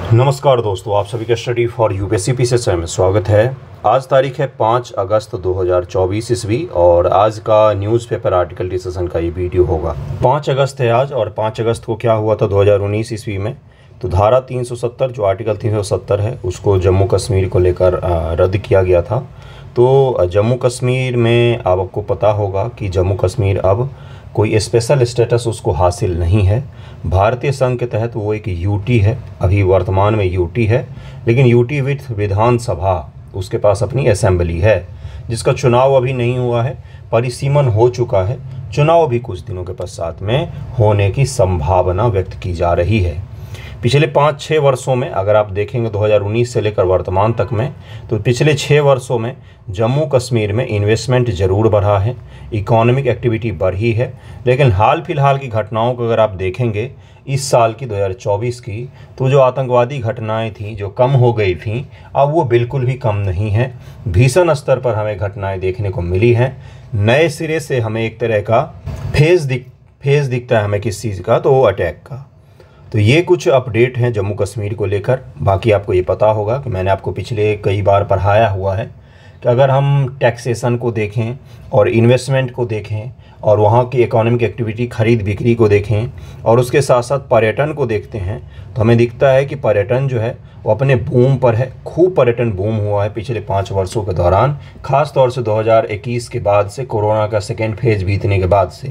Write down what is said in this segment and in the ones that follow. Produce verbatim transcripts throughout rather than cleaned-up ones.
नमस्कार दोस्तों, आप सभी का स्टडी फॉर यूपीएससी पीसीएस में स्वागत है। आज तारीख है पाँच अगस्त दो हज़ार चौबीस ईस्वी और आज का न्यूज़पेपर आर्टिकल डिस्कशन का ये वीडियो होगा। पाँच अगस्त है आज और पाँच अगस्त को क्या हुआ था दो हज़ार उन्नीस ईस्वी में, तो धारा तीन सौ सत्तर जो आर्टिकल तीन सौ सत्तर है उसको जम्मू कश्मीर को लेकर रद्द किया गया था। तो जम्मू कश्मीर में आपको पता होगा कि जम्मू कश्मीर अब कोई स्पेशल स्टेटस उसको हासिल नहीं है। भारतीय संघ के तहत वो एक यूटी है, अभी वर्तमान में यूटी है, लेकिन यूटी विथ विधानसभा, उसके पास अपनी असेंबली है जिसका चुनाव अभी नहीं हुआ है, परिसीमन हो चुका है। चुनाव भी कुछ दिनों के पश्चात में होने की संभावना व्यक्त की जा रही है। पिछले पाँच छः वर्षों में अगर आप देखेंगे दो हज़ार उन्नीस से लेकर वर्तमान तक में, तो पिछले छः वर्षों में जम्मू कश्मीर में इन्वेस्टमेंट ज़रूर बढ़ा है, इकोनॉमिक एक्टिविटी बढ़ी है, लेकिन हाल फिलहाल की घटनाओं को अगर आप देखेंगे इस साल की दो हज़ार चौबीस की, तो जो आतंकवादी घटनाएं थीं जो कम हो गई थीं अब वो बिल्कुल भी कम नहीं है। भीषण स्तर पर हमें घटनाएं देखने को मिली हैं। नए सिरे से हमें एक तरह का फेज दिख फेज दिखता है हमें किस चीज़ का, तो अटैक का। तो ये कुछ अपडेट हैं जम्मू कश्मीर को लेकर। बाकी आपको ये पता होगा कि मैंने आपको पिछले कई बार पढ़ाया हुआ है कि अगर हम टैक्सेशन को देखें और इन्वेस्टमेंट को देखें और वहाँ की इकोनॉमिक एक्टिविटी खरीद बिक्री को देखें और उसके साथ साथ पर्यटन को देखते हैं, तो हमें दिखता है कि पर्यटन जो है वो अपने बूम पर है। खूब पर्यटन बूम हुआ है पिछले पाँच वर्षों के दौरान, ख़ास तौर से दो हज़ार इक्कीस के बाद से, कोरोना का सेकेंड फेज बीतने के बाद से।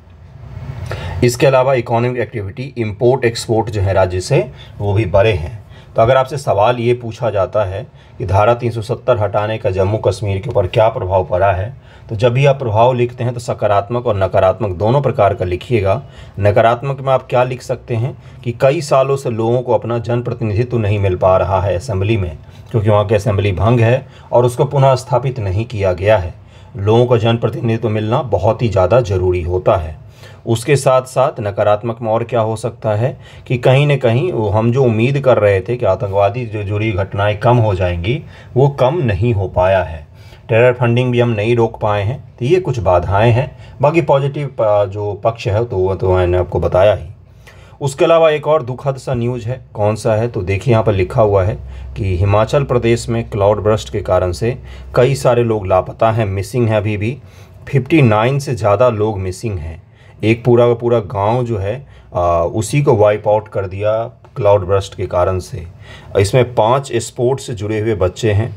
इसके अलावा इकोनॉमिक एक्टिविटी, इंपोर्ट एक्सपोर्ट जो है राज्य से, वो भी बढ़े हैं। तो अगर आपसे सवाल ये पूछा जाता है कि धारा तीन सौ सत्तर हटाने का जम्मू कश्मीर के ऊपर क्या प्रभाव पड़ा है, तो जब भी आप प्रभाव लिखते हैं तो सकारात्मक और नकारात्मक दोनों प्रकार का लिखिएगा। नकारात्मक में आप क्या लिख सकते हैं कि कई सालों से लोगों को अपना जनप्रतिनिधित्व नहीं मिल पा रहा है असेंबली में, क्योंकि वहाँ की असेंबली भंग है और उसको पुनः स्थापित नहीं किया गया है। लोगों को जनप्रतिनिधित्व मिलना बहुत ही ज़्यादा ज़रूरी होता है। उसके साथ साथ नकारात्मक में और क्या हो सकता है कि कहीं न कहीं वो हम जो उम्मीद कर रहे थे कि आतंकवादी जो जुड़ी घटनाएं कम हो जाएंगी, वो कम नहीं हो पाया है। टेरर फंडिंग भी हम नहीं रोक पाए हैं। तो ये कुछ बाधाएं हैं। बाकी पॉजिटिव जो पक्ष है तो वो तो मैंने आपको बताया ही। उसके अलावा एक और दुखद सा न्यूज़ है। कौन सा है, तो देखिए यहाँ पर लिखा हुआ है कि हिमाचल प्रदेश में क्लाउड बर्स्ट के कारण से कई सारे लोग लापता हैं, मिसिंग है। अभी भी उनसठ से ज़्यादा लोग मिसिंग हैं। एक पूरा का पूरा गांव जो है आ, उसी को वाइप आउट कर दिया क्लाउड बर्स्ट के कारण से। इसमें पांच स्पोर्ट्स से जुड़े हुए बच्चे हैं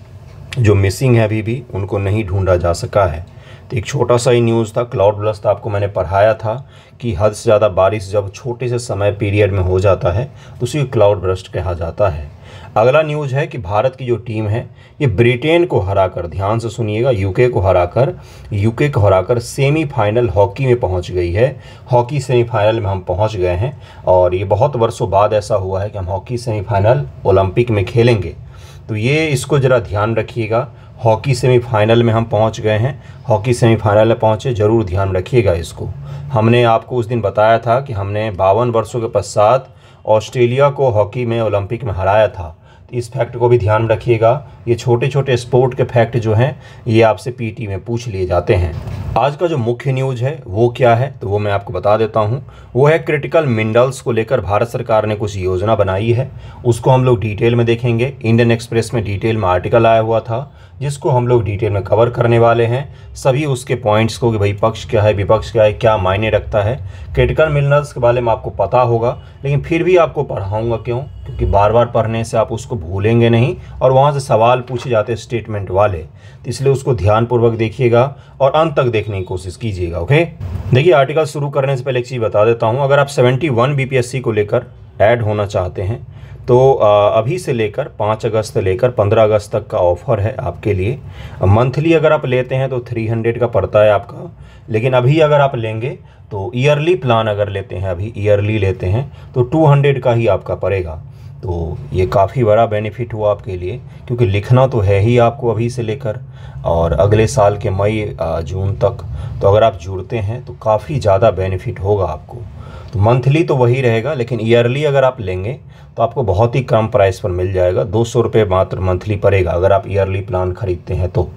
जो मिसिंग है, अभी भी उनको नहीं ढूंढा जा सका है। तो एक छोटा सा ही न्यूज़ था। क्लाउड बर्स्ट आपको मैंने पढ़ाया था कि हद से ज़्यादा बारिश जब छोटे से समय पीरियड में हो जाता है तो उसी को क्लाउड बर्स्ट कहा जाता है। अगला न्यूज़ है कि भारत की जो टीम है ये ब्रिटेन को हराकर, ध्यान से सुनिएगा, यूके को हराकर यूके को हराकर सेमीफाइनल हॉकी में पहुंच गई है। हॉकी सेमीफाइनल में हम पहुंच गए हैं और ये बहुत वर्षों बाद ऐसा हुआ है कि हम हॉकी सेमीफाइनल ओलंपिक में खेलेंगे। तो ये इसको ज़रा ध्यान रखिएगा। हॉकी सेमीफाइनल में हम पहुंच गए हैं, हॉकी सेमीफाइनल में पहुंचे, ज़रूर ध्यान रखिएगा इसको। हमने आपको उस दिन बताया था कि हमने बावन वर्षों के पश्चात ऑस्ट्रेलिया को हॉकी में ओलंपिक में हराया था। इस फैक्ट को भी ध्यान रखिएगा। ये छोटे छोटे स्पोर्ट के फैक्ट जो हैं ये आपसे पीटी में पूछ लिए जाते हैं। आज का जो मुख्य न्यूज़ है वो क्या है, तो वो मैं आपको बता देता हूँ। वो है क्रिटिकल मिनरल्स को लेकर भारत सरकार ने कुछ योजना बनाई है, उसको हम लोग डिटेल में देखेंगे। इंडियन एक्सप्रेस में डिटेल में आर्टिकल आया हुआ था जिसको हम लोग डिटेल में कवर करने वाले हैं, सभी उसके पॉइंट्स को कि भाई पक्ष क्या है, विपक्ष क्या है, क्या मायने रखता है। क्रिटिकल मिनरल्स के बारे में आपको पता होगा, लेकिन फिर भी आपको पढ़ाऊंगा क्यों, क्योंकि बार बार पढ़ने से आप उसको भूलेंगे नहीं और वहाँ से सवाल पूछे जाते हैं स्टेटमेंट वाले। तो इसलिए उसको ध्यानपूर्वक देखिएगा और अंत तक देखने की कोशिश कीजिएगा। ओके, देखिए आर्टिकल शुरू करने से पहले एक चीज़ बता देता हूँ। अगर आप इकहत्तर बीपीएससी को लेकर ऐड होना चाहते हैं तो अभी से लेकर पाँच अगस्त से लेकर पंद्रह अगस्त तक का ऑफ़र है आपके लिए। मंथली अगर आप लेते हैं तो तीन सौ का पड़ता है आपका, लेकिन अभी अगर आप लेंगे तो ईयरली प्लान अगर लेते हैं, अभी ईयरली लेते हैं तो दो सौ का ही आपका पड़ेगा। तो ये काफ़ी बड़ा बेनिफिट हुआ आपके लिए, क्योंकि लिखना तो है ही आपको अभी से लेकर और अगले साल के मई जून तक। तो अगर आप जुड़ते हैं तो काफ़ी ज़्यादा बेनिफिट होगा आपको। तो मंथली तो वही रहेगा, लेकिन ईयरली अगर आप लेंगे तो आपको बहुत ही कम प्राइस पर मिल जाएगा। दो सौ रुपये मात्र मंथली पड़ेगा अगर आप ईयरली प्लान ख़रीदते हैं तो।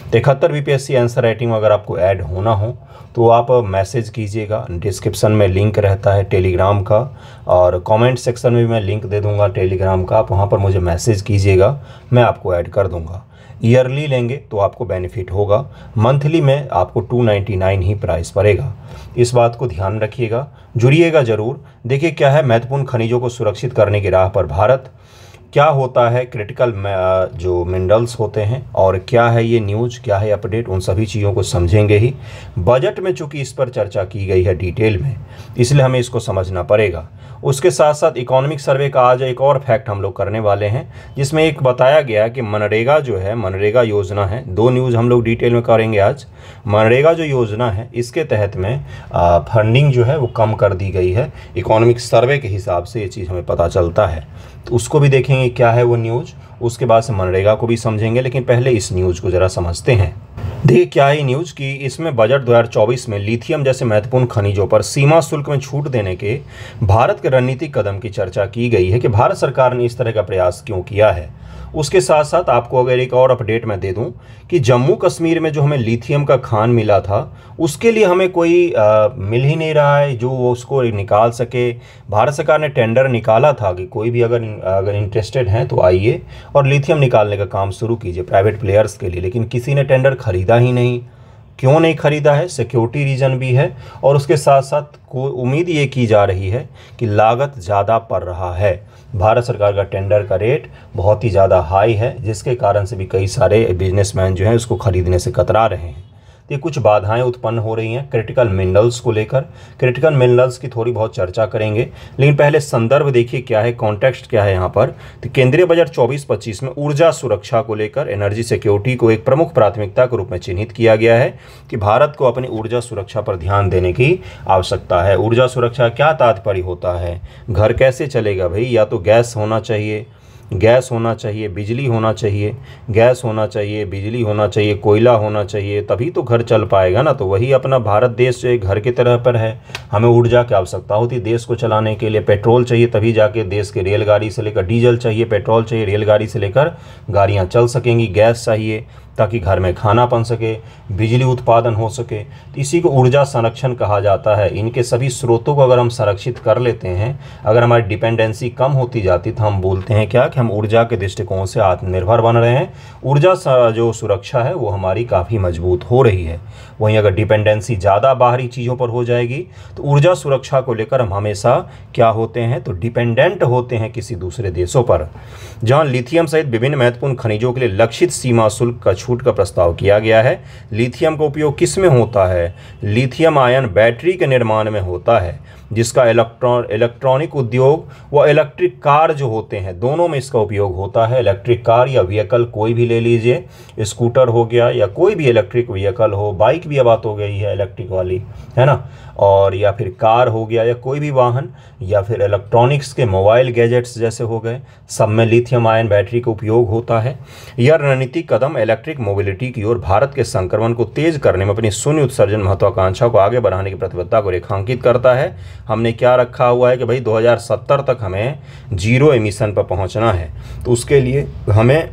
इकहत्तर बीपीएससी आंसर राइटिंग में अगर आपको ऐड होना हो तो आप मैसेज कीजिएगा, डिस्क्रिप्शन में लिंक रहता है टेलीग्राम का, और कमेंट सेक्शन में भी मैं लिंक दे दूंगा टेलीग्राम का, आप वहां पर मुझे मैसेज कीजिएगा, मैं आपको ऐड कर दूंगा। ईयरली लेंगे तो आपको बेनिफिट होगा, मंथली में आपको टू नाइन्टी नाइन ही प्राइस पड़ेगा। इस बात को ध्यान रखिएगा, जुड़िएगा ज़रूर। देखिए क्या है, महत्वपूर्ण खनिजों को सुरक्षित करने की राह पर भारत, क्या होता है क्रिटिकल जो मिनरल्स होते हैं, और क्या है ये न्यूज़, क्या है अपडेट, उन सभी चीज़ों को समझेंगे ही। बजट में चूंकि इस पर चर्चा की गई है डिटेल में, इसलिए हमें इसको समझना पड़ेगा। उसके साथ साथ इकोनॉमिक सर्वे का आज एक और फैक्ट हम लोग करने वाले हैं, जिसमें एक बताया गया कि मनरेगा जो है, मनरेगा योजना है, दो न्यूज़ हम लोग डिटेल में करेंगे आज। मनरेगा जो योजना है इसके तहत में आ, फंडिंग जो है वो कम कर दी गई है, इकोनॉमिक सर्वे के हिसाब से ये चीज़ हमें पता चलता है, तो उसको भी देखेंगे क्या है वो न्यूज़। उसके बाद से मनरेगा को भी समझेंगे, लेकिन पहले इस न्यूज़ को ज़रा समझते हैं। देखिए क्या है न्यूज़ की, इसमें बजट दो हज़ार चौबीस में लिथियम जैसे महत्वपूर्ण खनिजों पर सीमा शुल्क में छूट देने के भारत के रणनीतिक कदम की चर्चा की गई है कि भारत सरकार ने इस तरह का प्रयास क्यों किया है। उसके साथ साथ आपको अगर एक और अपडेट मैं दे दूं कि जम्मू कश्मीर में जो हमें लिथियम का खान मिला था, उसके लिए हमें कोई आ, मिल ही नहीं रहा है जो वो उसको निकाल सके। भारत सरकार ने टेंडर निकाला था कि कोई भी अगर अगर इंटरेस्टेड हैं तो आइए और लिथियम निकालने का काम शुरू कीजिए प्राइवेट प्लेयर्स के लिए, लेकिन किसी ने टेंडर खरीदा ही नहीं। क्यों नहीं खरीदा है? सिक्योरिटी रीजन भी है, और उसके साथ साथ को उम्मीद ये की जा रही है कि लागत ज़्यादा पड़ रहा है। भारत सरकार का टेंडर का रेट बहुत ही ज़्यादा हाई है, जिसके कारण से भी कई सारे बिजनेसमैन जो हैं उसको खरीदने से कतरा रहे हैं। तो ये कुछ बाधाएं उत्पन्न हो रही हैं क्रिटिकल मिनरल्स को लेकर। क्रिटिकल मिनरल्स की थोड़ी बहुत चर्चा करेंगे, लेकिन पहले संदर्भ देखिए क्या है, कॉन्टेक्स्ट क्या है यहाँ पर। तो केंद्रीय बजट चौबीस पच्चीस में ऊर्जा सुरक्षा को लेकर एनर्जी सिक्योरिटी को एक प्रमुख प्राथमिकता के रूप में चिन्हित किया गया है कि भारत को अपनी ऊर्जा सुरक्षा पर ध्यान देने की आवश्यकता है। ऊर्जा सुरक्षा क्या तात्पर्य होता है? घर कैसे चलेगा भाई? या तो गैस होना चाहिए, गैस होना चाहिए, बिजली होना चाहिए, गैस होना चाहिए, बिजली होना चाहिए, कोयला होना चाहिए, तभी तो घर चल पाएगा ना। तो वही अपना भारत देश जो एक घर की तरह पर है, हमें ऊर्जा की आवश्यकता होती है देश को चलाने के लिए। पेट्रोल चाहिए तभी जाके देश के रेलगाड़ी से लेकर, डीजल चाहिए, पेट्रोल चाहिए, रेलगाड़ी से लेकर गाड़ियाँ चल सकेंगी। गैस चाहिए ताकि घर में खाना बन सके, बिजली उत्पादन हो सके। तो इसी को ऊर्जा संरक्षण कहा जाता है। इनके सभी स्रोतों को अगर हम संरक्षित कर लेते हैं, अगर हमारी डिपेंडेंसी कम होती जाती, तो हम बोलते हैं क्या कि हम ऊर्जा के दृष्टिकोण से आत्मनिर्भर बन रहे हैं। ऊर्जा जो सुरक्षा है वो हमारी काफ़ी मजबूत हो रही है। वहीं अगर डिपेंडेंसी ज़्यादा बाहरी चीज़ों पर हो जाएगी तो ऊर्जा सुरक्षा को लेकर हम हमेशा क्या होते हैं, तो डिपेंडेंट होते हैं किसी दूसरे देशों पर। जहाँ लिथियम सहित विभिन्न महत्वपूर्ण खनिजों के लिए लक्षित सीमा शुल्क का छूट का प्रस्ताव किया गया है। लिथियम का उपयोग किस में होता है? लिथियम आयन बैटरी के निर्माण में होता है, जिसका इलेक्ट्रॉन इलेक्ट्रॉनिक उद्योग व इलेक्ट्रिक कार जो होते हैं दोनों में इसका उपयोग होता है। इलेक्ट्रिक कार या व्हीकल कोई भी ले लीजिए, स्कूटर हो गया या कोई भी इलेक्ट्रिक व्हीकल हो, बाइक भी अब बात हो गई है इलेक्ट्रिक वाली, है ना, और या फिर कार हो गया या कोई भी वाहन, या फिर इलेक्ट्रॉनिक्स के मोबाइल गैजेट्स जैसे हो गए, सब में लिथियम आयन बैटरी का उपयोग होता है। यह रणनीतिक कदम इलेक्ट्रिक मोबिलिटी की ओर भारत के संक्रमण को तेज करने में अपनी शून्य उत्सर्जन महत्वाकांक्षा को आगे बढ़ाने की प्रतिबद्धता को रेखांकित करता है। हमने क्या रखा हुआ है कि भाई दो हज़ार सत्तर तक हमें जीरो एमिशन पर पहुंचना है, तो उसके लिए हमें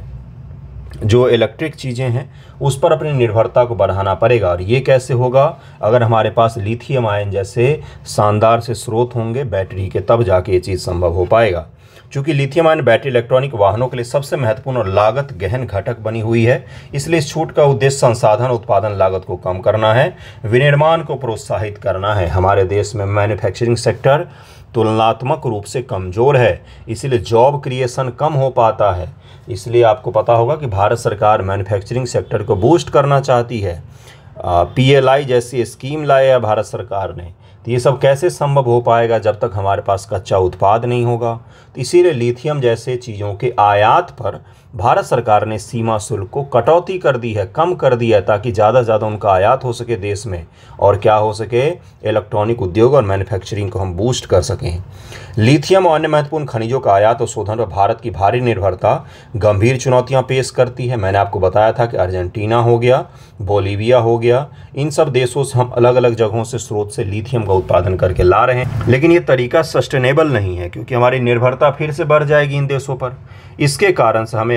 जो इलेक्ट्रिक चीज़ें हैं उस पर अपनी निर्भरता को बढ़ाना पड़ेगा। और ये कैसे होगा? अगर हमारे पास लिथियम आयन जैसे शानदार से स्रोत होंगे बैटरी के, तब जाके ये चीज़ संभव हो पाएगा। चूँकि लिथियम आयन बैटरी इलेक्ट्रॉनिक वाहनों के लिए सबसे महत्वपूर्ण और लागत गहन घटक बनी हुई है, इसलिए इस छूट का उद्देश्य संसाधन उत्पादन लागत को कम करना है, विनिर्माण को प्रोत्साहित करना है। हमारे देश में मैन्युफैक्चरिंग सेक्टर तुलनात्मक रूप से कमज़ोर है, इसीलिए जॉब क्रिएशन कम हो पाता है। इसलिए आपको पता होगा कि भारत सरकार मैन्युफैक्चरिंग सेक्टर को बूस्ट करना चाहती है। पी एल आई जैसी स्कीम लाया है भारत सरकार ने। तो ये सब कैसे संभव हो पाएगा जब तक हमारे पास कच्चा उत्पाद नहीं होगा? तो इसीलिए लिथियम जैसे चीज़ों के आयात पर भारत सरकार ने सीमा शुल्क को कटौती कर दी है, कम कर दिया है, ताकि ज़्यादा से ज़्यादा उनका आयात हो सके देश में, और क्या हो सके, इलेक्ट्रॉनिक उद्योग और मैन्युफैक्चरिंग को हम बूस्ट कर सकें। लिथियम और अन्य महत्वपूर्ण खनिजों का आयात और शोधन पर भारत की भारी निर्भरता गंभीर चुनौतियां पेश करती है। मैंने आपको बताया था कि अर्जेंटीना हो गया, बोलीविया हो गया, इन सब देशों से हम अलग अलग जगहों से स्रोत से लिथियम का उत्पादन करके ला रहे हैं, लेकिन ये तरीका सस्टेनेबल नहीं है, क्योंकि हमारी निर्भरता फिर से बढ़ जाएगी इन देशों पर। इसके कारण से हमें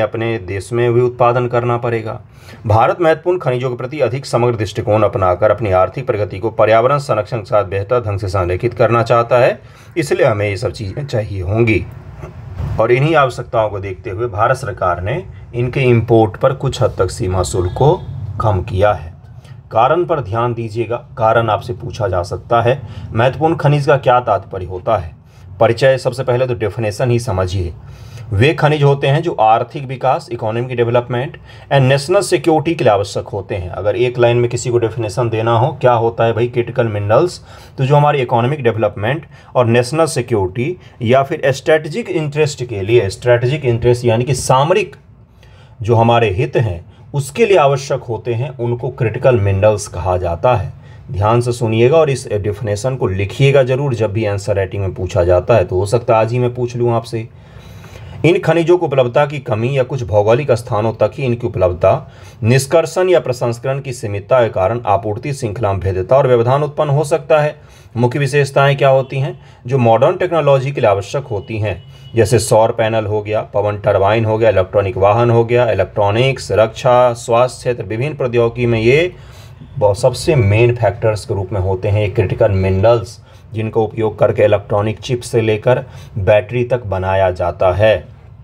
अपने देश में भी उत्पादन करना पड़ेगा। भारत महत्वपूर्ण खनिजों के प्रति अधिक समग्र दृष्टिकोण अपनाकर अपनी आर्थिक प्रगति को पर्यावरण संरक्षण के साथ बेहतर ढंग से संरेखित करना चाहता है, इसलिए हमें ये सब चीज़ें चाहिए होंगी। और इन्हीं आवश्यकताओं को देखते हुए भारत सरकार ने इनके इंपोर्ट पर कुछ हद तक सीमा शुल्क को कम किया है। कारण पर ध्यान दीजिएगा। कारण आपसे पूछा जा सकता है, महत्वपूर्ण खनिज का क्या तात्पर्य होता है? परिचय, सबसे पहले तो डेफिनेशन ही समझिए। वे खनिज होते हैं जो आर्थिक विकास, economic development and national security के लिए आवश्यक होते हैं। अगर एक लाइन में किसी को डेफिनेशन देना हो, क्या होता है भाई क्रिटिकल मिनरल्स, तो जो हमारी इकोनॉमिक डेवलपमेंट और नेशनल सिक्योरिटी या फिर स्ट्रेटजिक इंटरेस्ट के लिए, स्ट्रेटजिक इंटरेस्ट यानी कि सामरिक जो हमारे हित हैं उसके लिए आवश्यक होते हैं, उनको क्रिटिकल मिनरल्स कहा जाता है। ध्यान से सुनिएगा और इस डेफिनेशन को लिखिएगा जरूर जब भी आंसर राइटिंग में पूछा जाता है, तो हो सकता है आज ही मैं पूछ लूँ आपसे। इन खनिजों की उपलब्धता की कमी या कुछ भौगोलिक स्थानों तक ही इनकी उपलब्धता, निष्कर्षण या प्रसंस्करण की सीमितता के कारण आपूर्ति श्रृंखला में भेद्यता और व्यवधान उत्पन्न हो सकता है। मुख्य विशेषताएं क्या होती हैं? जो मॉडर्न टेक्नोलॉजी के लिए आवश्यक होती हैं, जैसे सौर पैनल हो गया, पवन टरबाइन हो गया, इलेक्ट्रॉनिक वाहन हो गया, इलेक्ट्रॉनिक्स, रक्षा, स्वास्थ्य क्षेत्र, विभिन्न प्रौद्योगिकी में ये सबसे मेन फैक्टर्स के रूप में होते हैं ये क्रिटिकल मिनरल्स, जिनका उपयोग करके इलेक्ट्रॉनिक चिप से लेकर बैटरी तक बनाया जाता है।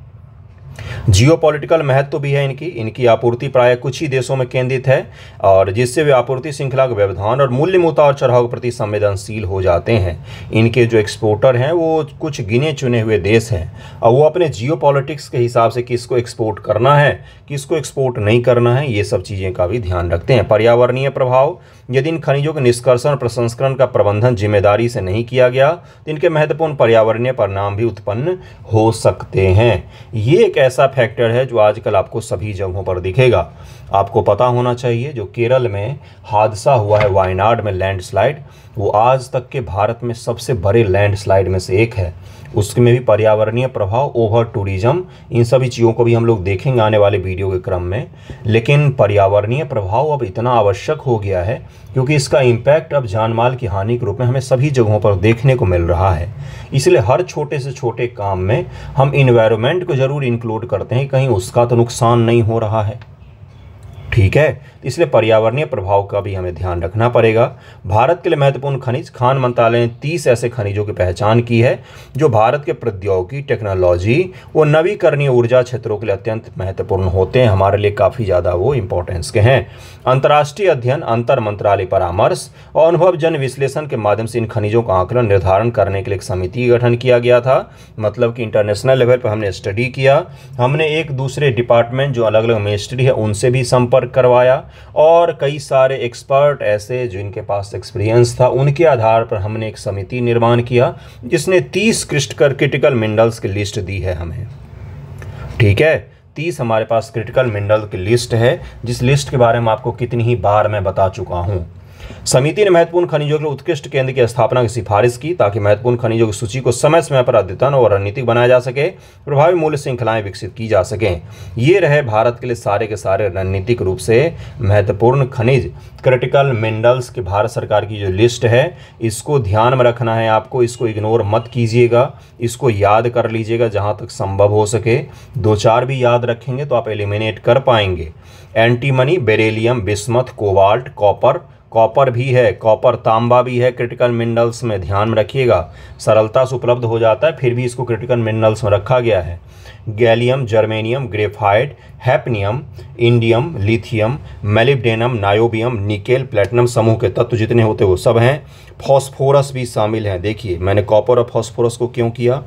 जियोपॉलिटिकल महत्व भी है इनकी इनकी आपूर्ति प्राय कुछ ही देशों में केंद्रित है, और जिससे वे आपूर्ति श्रृंखला के व्यवधान और मूल्य में उतार चढ़ाव के प्रति संवेदनशील हो जाते हैं। इनके जो एक्सपोर्टर हैं वो कुछ गिने चुने हुए देश हैं, और वो अपने जियोपॉलिटिक्स के हिसाब से किसको एक्सपोर्ट करना है, किसको एक्सपोर्ट नहीं करना है, ये सब चीज़ें का भी ध्यान रखते हैं। पर्यावरणीय प्रभाव, यदि इन खनिजों के निष्कर्षण प्रसंस्करण का प्रबंधन जिम्मेदारी से नहीं किया गया तो इनके महत्वपूर्ण पर्यावरणीय परिणाम भी उत्पन्न हो सकते हैं। ये एक ऐसा फैक्टर है जो आजकल आपको सभी जगहों पर दिखेगा। आपको पता होना चाहिए जो केरल में हादसा हुआ है वायनाड में लैंडस्लाइड, वो आज तक के भारत में सबसे बड़े लैंडस्लाइड में से एक है। उसमें भी पर्यावरणीय प्रभाव, ओवर टूरिज्म, इन सभी चीज़ों को भी हम लोग देखेंगे आने वाले वीडियो के क्रम में। लेकिन पर्यावरणीय प्रभाव अब इतना आवश्यक हो गया है क्योंकि इसका इम्पैक्ट अब जान माल की हानि के रूप में हमें सभी जगहों पर देखने को मिल रहा है। इसलिए हर छोटे से छोटे काम में हम इन्वायरमेंट को ज़रूर इंक्लूड करते हैं, कहीं उसका तो नुकसान नहीं हो रहा है। ठीक है, इसलिए पर्यावरणीय प्रभाव का भी हमें ध्यान रखना पड़ेगा। भारत के लिए महत्वपूर्ण खनिज, खान मंत्रालय ने तीस ऐसे खनिजों की पहचान की है जो भारत के प्रौद्योगिकी, टेक्नोलॉजी व नवीकरणीय ऊर्जा क्षेत्रों के लिए अत्यंत महत्वपूर्ण होते हैं, हमारे लिए काफ़ी ज़्यादा वो इंपॉर्टेंस के हैं। अंतर्राष्ट्रीय अध्ययन, अंतर मंत्रालय परामर्श और अनुभवजन्य विश्लेषण के माध्यम से इन खनिजों का आकलन निर्धारण करने के लिए एक समिति का गठन किया गया था। मतलब कि इंटरनेशनल लेवल पर हमने स्टडी किया, हमने एक दूसरे डिपार्टमेंट जो अलग अलग मिनिस्ट्री है उनसे भी संपर्क करवाया, और कई सारे एक्सपर्ट ऐसे जिनके पास एक्सपीरियंस था उनके आधार पर हमने एक समिति निर्माण किया जिसने तीस क्रिटिकल मिनरल्स की लिस्ट दी है हमें। ठीक है, तीस हमारे पास क्रिटिकल मिनरल की लिस्ट है, जिस लिस्ट के बारे में आपको कितनी ही बार मैं बता चुका हूँ। समिति ने महत्वपूर्ण खनिजों के उत्कृष्ट केंद्र की स्थापना की सिफारिश की ताकि महत्वपूर्ण खनिजों की सूची को समय समय पर अद्यतन और रणनीतिक बनाया जा सके, प्रभावी मूल्य श्रृंखलाएं विकसित की जा सकें। ये रहे भारत के लिए सारे के सारे रणनीतिक रूप से महत्वपूर्ण खनिज क्रिटिकल मिनरल्स की भारत सरकार की जो लिस्ट है, इसको ध्यान में रखना है आपको, इसको इग्नोर मत कीजिएगा, इसको याद कर लीजिएगा जहाँ तक संभव हो सके। दो चार भी याद रखेंगे तो आप एलिमिनेट कर पाएंगे। Antimony, beryllium, bismuth, cobalt, copper, copper भी है, कॉपर तांबा भी है क्रिटिकल मिनरल्स में, ध्यान में रखिएगा। सरलता से उपलब्ध हो जाता है फिर भी इसको क्रिटिकल मिनरल्स में रखा गया है। Gallium, germanium, graphite, hafnium, indium, lithium, molybdenum, niobium, nickel, platinum समूह के तत्व जितने होते वो सब हैं। फॉस्फोरस भी शामिल हैं। देखिए मैंने कॉपर और फॉस्फोरस को क्यों किया,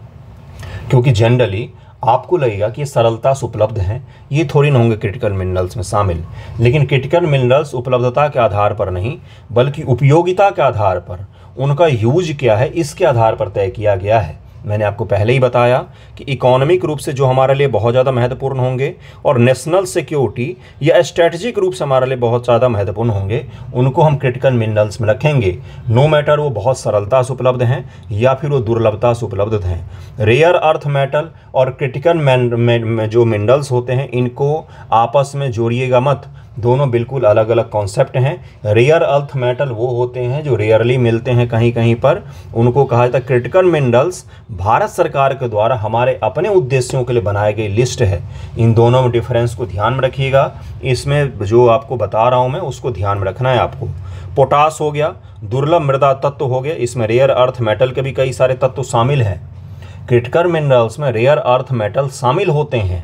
क्योंकि जनरली आपको लगेगा कि ये सरलता से उपलब्ध हैं, ये थोड़ी ना होंगे क्रिटिकल मिनरल्स में शामिल। लेकिन क्रिटिकल मिनरल्स उपलब्धता के आधार पर नहीं बल्कि उपयोगिता के आधार पर, उनका यूज क्या है इसके आधार पर तय किया गया है। मैंने आपको पहले ही बताया कि इकोनॉमिक रूप से जो हमारे लिए बहुत ज़्यादा महत्वपूर्ण होंगे और नेशनल सिक्योरिटी या स्ट्रेटजिक रूप से हमारे लिए बहुत ज़्यादा महत्वपूर्ण होंगे, उनको हम क्रिटिकल मिनरल्स में रखेंगे। नो मैटर वो बहुत सरलता से उपलब्ध हैं या फिर वो दुर्लभता से उपलब्ध हैं। रेयर अर्थ मेटल और क्रिटिकल जो मिनरल्स होते हैं इनको आपस में जोड़िएगा मत। दोनों बिल्कुल अलग अलग कॉन्सेप्ट हैं। रेयर अर्थ मेटल वो होते हैं जो रेयरली मिलते हैं कहीं कहीं पर, उनको कहा जाता है क्रिटिकल मिनरल्स। भारत सरकार के द्वारा हमारे अपने उद्देश्यों के लिए बनाई गई लिस्ट है। इन दोनों में डिफरेंस को ध्यान में रखिएगा। इसमें जो आपको बता रहा हूँ मैं उसको ध्यान में रखना है आपको। पोटास हो गया, दुर्लभ मृदा तत्व हो गए, इसमें रेयर अर्थ मेटल के भी कई सारे तत्व शामिल हैं। क्रिटिकल मिनरल्स में रेयर अर्थ मेटल शामिल होते हैं।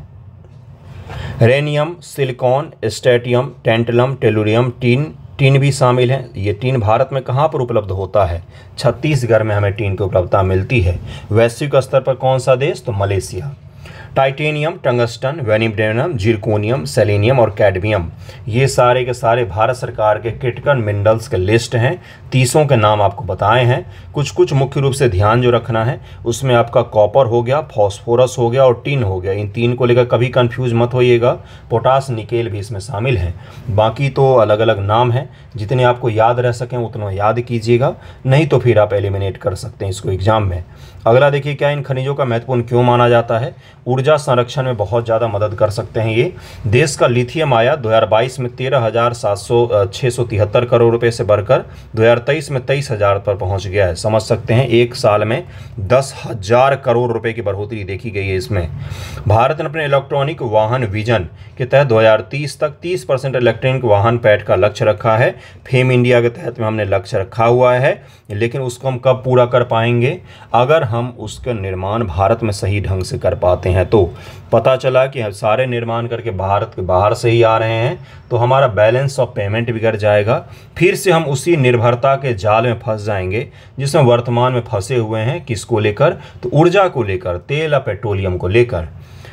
Rhenium, silicon, strontium, tantalum, tellurium, tin tin भी शामिल है। ये टीन भारत में कहाँ पर उपलब्ध होता है? छत्तीसगढ़ में हमें टीन की उपलब्धता मिलती है। वैश्विक स्तर पर कौन सा देश? तो Malaysia. Titanium, tungsten, vanadium, zirconium, selenium और कैडमियम, ये सारे के सारे भारत सरकार के क्रिटिकल मिनरल्स के लिस्ट हैं। तीसों के नाम आपको बताए हैं। कुछ कुछ मुख्य रूप से ध्यान जो रखना है उसमें आपका कॉपर हो गया, फॉस्फोरस हो गया और टीन हो गया। इन तीन को लेकर कभी कंफ्यूज मत होइएगा। पोटास, निकेल भी इसमें शामिल हैं। बाकी तो अलग अलग नाम हैं, जितने आपको याद रह सकें उतना याद कीजिएगा, नहीं तो फिर आप एलिमिनेट कर सकते हैं इसको एग्जाम में। अगला देखिए, क्या इन खनिजों का महत्वपूर्ण क्यों माना जाता है? ऊर्जा संरक्षण में बहुत ज़्यादा मदद कर सकते हैं ये। देश का लिथियम आयात दो हज़ार बाईस में तेरह हज़ार सात सौ छः सौ तिहत्तर करोड़ रुपए से बढ़कर दो हज़ार तेईस में तेईस हज़ार पर पहुंच गया है। समझ सकते हैं एक साल में दस हज़ार करोड़ रुपए की बढ़ोतरी देखी गई है इसमें। भारत ने अपने इलेक्ट्रॉनिक वाहन विजन के तहत दो हज़ार तीस तक तीस परसेंट इलेक्ट्रॉनिक वाहन पैठ का लक्ष्य रखा है। फेम इंडिया के तहत में हमने लक्ष्य रखा हुआ है, लेकिन उसको हम कब पूरा कर पाएंगे? अगर हम उसका निर्माण भारत में सही ढंग से कर पाते हैं तो। पता चला कि सारे निर्माण करके भारत के बाहर से ही आ रहे हैं तो हमारा बैलेंस ऑफ पेमेंट बिगड़ जाएगा। फिर से हम उसी निर्भरता के जाल में फंस जाएंगे जिसमें वर्तमान में फंसे हुए हैं। किसको लेकर? तो ऊर्जा को लेकर, तेल और पेट्रोलियम को लेकर।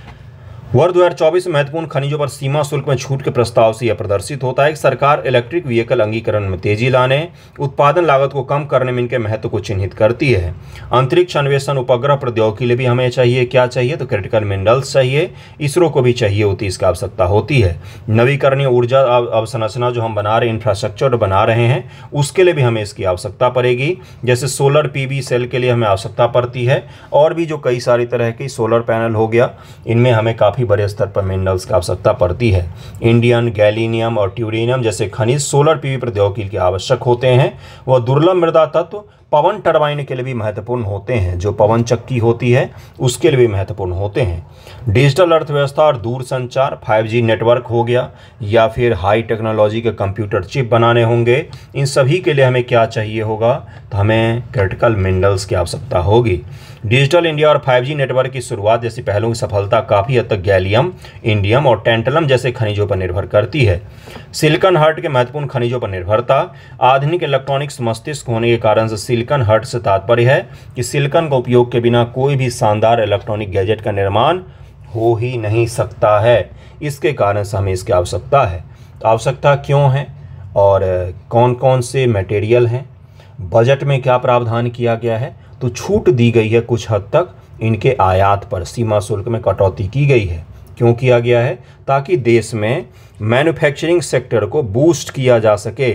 वर्ष दो हज़ार चौबीस में महत्वपूर्ण खनिजों पर सीमा शुल्क में छूट के प्रस्ताव से यह प्रदर्शित होता है कि सरकार इलेक्ट्रिक व्हीकल अंगीकरण में तेजी लाने, उत्पादन लागत को कम करने में इनके महत्व को चिन्हित करती है। अंतरिक्ष अन्वेषण उपग्रह प्रौद्योगिकी के लिए भी हमें चाहिए, क्या चाहिए? तो क्रिटिकल मिनरल्स चाहिए। इसरो को भी चाहिए होती, इसकी आवश्यकता होती है। नवीकरणीय ऊर्जा अवसंरचना जो हम बना रहे, इंफ्रास्ट्रक्चर बना रहे हैं, उसके लिए भी हमें इसकी आवश्यकता पड़ेगी। जैसे सोलर पीवी सेल के लिए हमें आवश्यकता पड़ती है, और भी जो कई सारी तरह की सोलर पैनल हो गया, इनमें हमें काफ़ी बड़े स्तर पर मिनरल्स की आवश्यकता पड़ती है। इंडियन, गैलीनियम और ट्यूरेनियम जैसे खनिज सोलर पीवी प्रौद्योगिकी के आवश्यक होते हैं। वह दुर्लभ मृदा तत्व पवन टरबाइन के लिए भी महत्वपूर्ण होते हैं। जो पवन चक्की होती है उसके लिए भी महत्वपूर्ण होते हैं। डिजिटल अर्थव्यवस्था और दूर संचार, फाइव जी नेटवर्क हो गया, या फिर हाई टेक्नोलॉजी के कंप्यूटर चिप बनाने होंगे, इन सभी के लिए हमें क्या चाहिए होगा? तो हमें क्रिटिकल मिनरल्स की आवश्यकता होगी। डिजिटल इंडिया और फाइव जी नेटवर्क की शुरुआत जैसी पहलों की सफलता काफ़ी हद तक गैलियम, इंडियम और टेंटलम जैसे खनिजों पर निर्भर करती है। सिलिकॉन हर्ट के महत्वपूर्ण खनिजों पर निर्भरता, आधुनिक इलेक्ट्रॉनिक्स मस्तिष्क होने के कारण से सिलिकॉन हर्ट से तात्पर्य है कि सिलिकॉन का उपयोग के बिना कोई भी शानदार इलेक्ट्रॉनिक गैजेट का निर्माण हो ही नहीं सकता है। इसके कारण से हमें इसकी आवश्यकता है। आवश्यकता क्यों है और कौन कौन से मटेरियल हैं, बजट में क्या प्रावधान किया गया है? तो छूट दी गई है कुछ हद तक इनके आयात पर, सीमा शुल्क में कटौती की गई है। क्यों किया गया है? ताकि देश में मैन्युफैक्चरिंग सेक्टर को बूस्ट किया जा सके।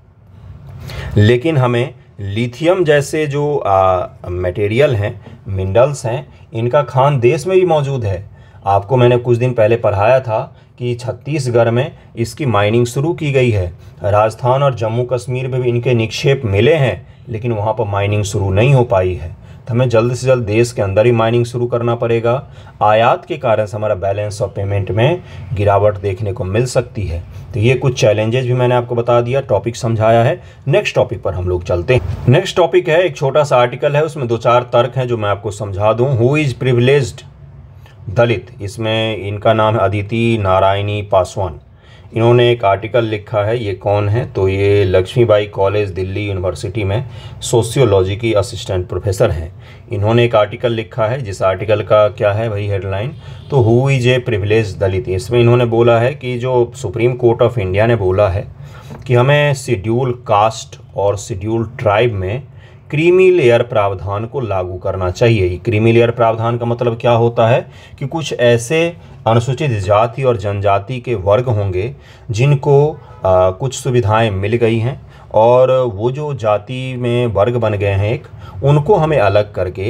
लेकिन हमें लिथियम जैसे जो मटेरियल हैं, मिनरल्स हैं, इनका खान देश में भी मौजूद है। आपको मैंने कुछ दिन पहले पढ़ाया था कि छत्तीसगढ़ में इसकी माइनिंग शुरू की गई है। राजस्थान और जम्मू कश्मीर में भी इनके निक्षेप मिले हैं, लेकिन वहाँ पर माइनिंग शुरू नहीं हो पाई है। तो हमें जल्द से जल्द देश के अंदर ही माइनिंग शुरू करना पड़ेगा। आयात के कारण से हमारा बैलेंस ऑफ पेमेंट में गिरावट देखने को मिल सकती है। तो ये कुछ चैलेंजेस भी मैंने आपको बता दिया, टॉपिक समझाया है। नेक्स्ट टॉपिक पर हम लोग चलते हैं। नेक्स्ट टॉपिक है, एक छोटा सा आर्टिकल है, उसमें दो चार तर्क हैं जो मैं आपको समझा दूँ। हु इज़ प्रिविलेज्ड दलित, इसमें इनका नाम है अदिति नारायणी पासवान। इन्होंने एक आर्टिकल लिखा है। ये कौन है? तो ये लक्ष्मीबाई कॉलेज दिल्ली यूनिवर्सिटी में सोशियोलॉजी की असिस्टेंट प्रोफेसर हैं। इन्होंने एक आर्टिकल लिखा है, जिस आर्टिकल का क्या है वही हेडलाइन, तो who is a privilege Dalit. इसमें इन्होंने बोला है कि जो सुप्रीम कोर्ट ऑफ इंडिया ने बोला है कि हमें शेड्यूल कास्ट और शेड्यूल ट्राइब में क्रीमी लेयर प्रावधान को लागू करना चाहिए। क्रीमी लेयर प्रावधान का मतलब क्या होता है कि कुछ ऐसे अनुसूचित जाति और जनजाति के वर्ग होंगे जिनको आ, कुछ सुविधाएं मिल गई हैं, और वो जो जाति में वर्ग बन गए हैं एक, उनको हमें अलग करके